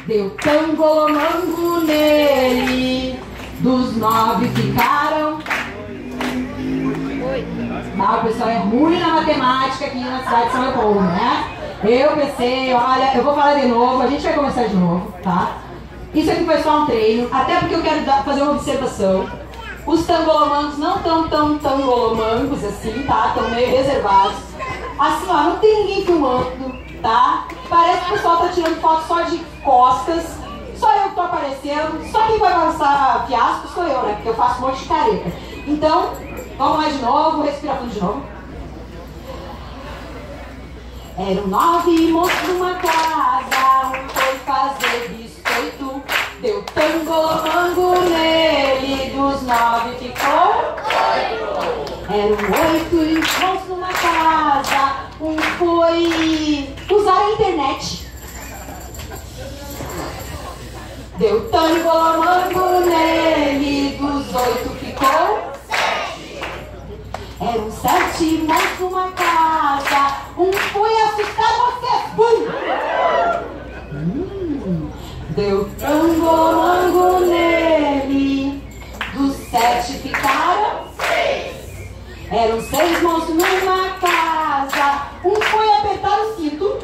Deu tangolomango nele, dos 9 ficaram. Ah, o pessoal é ruim na matemática aqui na cidade de São Leopoldo, né? Eu pensei, olha, eu vou falar de novo, a gente vai começar de novo, tá? Isso aqui foi só um treino, até porque eu quero fazer uma observação. Os tangolomangos não estão tão tangolomangos assim, tá? Estão meio reservados. Assim, ó, não tem ninguém filmando, tá? Parece que o pessoal tá tirando foto só de costas. Só eu que tô aparecendo. Só quem vai passar fiasco sou eu, né? Porque eu faço um monte de careta. Então, vamos lá de novo, respira fundo de novo. Eram 9 moços numa casa, um foi fazer biscoito, deu tangolomango nele, dos 9 ficou 8. Eram 8 moços numa casa, um foi usar a internet, deu tangolomango nele, dos 8 ficou 7. Eram 7 moços numa casa, um foi assustar você, bum! Deu tangolomango nele, dos 7 ficaram 6. Eram 6 monstros numa casa, um foi apertar o cinto.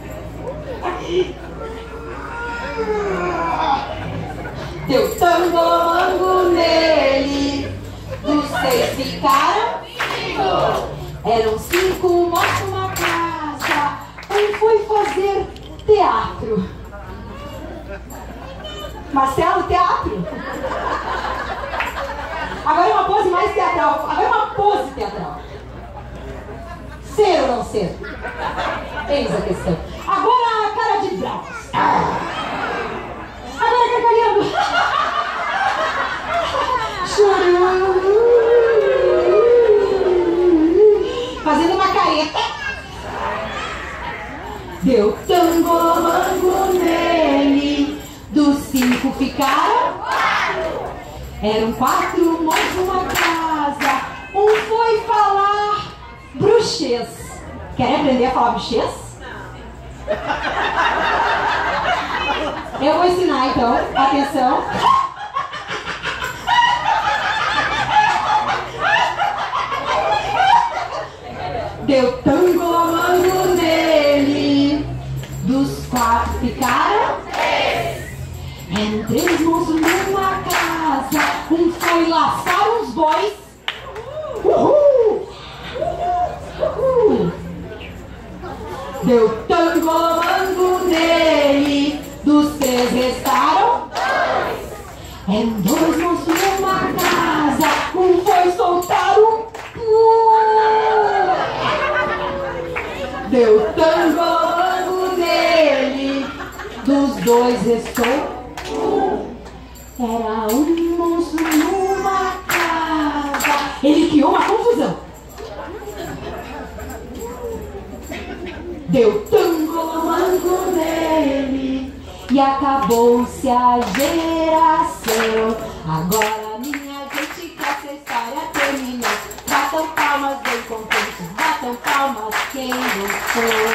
Deu tangolomango nele, dos 6 ficaram 5. Eram 5 monstros numa casa, um foi fazer teatro. Marcelo, teatro. Agora é uma pose mais teatral. Agora é uma pose teatral. Ser ou não ser? Eis a questão. Agora a cara de bravos. Agora gargalhando. Chorando. Fazendo uma careta. Deu tangolomango nele, dos 5 ficaram 4. Eram 4 monstros numa casa, um foi falar bruxês. Querem aprender a falar bruxês? Eu vou ensinar então, atenção. Deu tangolomango nele, dos 4 ficaram 3. Eram 3 monstros numa casa, um foi laçar uns bois. Uhul! Uhul! Deu tangolomango nele, dos 3 restaram 2. Eram 2 monstros numa casa, um foi soltar um deu tangolomango nele, dos 2 restou 1. Era um monstro numa casa, ele criou uma confusão. Deu tangolomango nele e acabou-se a geração. Agora minha gente, que essa história terminou. Batam palmas bem contentes, batam palmas quem gostou.